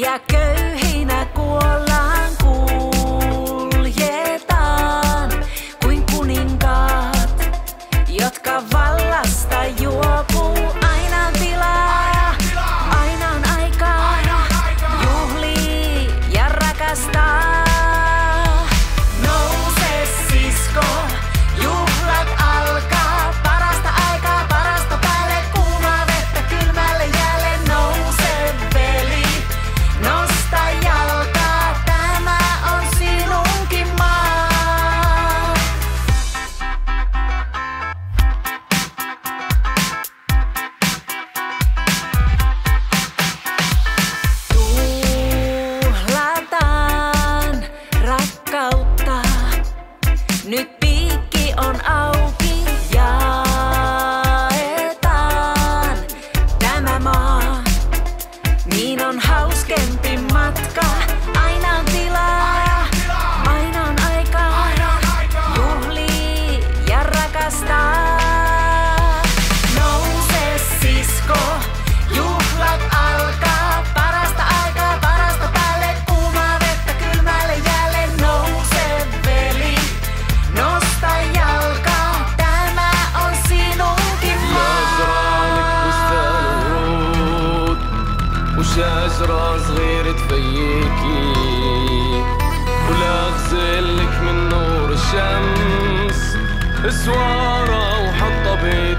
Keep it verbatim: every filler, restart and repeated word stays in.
ja köyhinä kuollaan kuljetaan kuin kuninkaat, jotka vallasta juopuu. Aina on tilaa, aina on aikaa juhlii ja rakastaa. Nouse sisko, juhlat alkaa. Parasta aikaa, parasta päälle, kuumaa vettä kylmälle jäälle. Nouse veli, nosta jalkaa, tämä on sinunkin maa. Tuhlataan rakkautta, nyt piikki on auki, jaetaan tämä maa. Niin on hauskempi matka, aina on tilaa, aina on aikaa juhlii ja rakastaa. Nouse sisko, juhlat alkaa. Parasta aikaa, parasta päälle, kuumaa vettä kylmälle jäälle. Nouse veli, nosta jalkaa, tämä on sinunkin maa. وشجرة صغيرة تفيكي ولا أغسلك من نور الشمس سوارة وحطها بي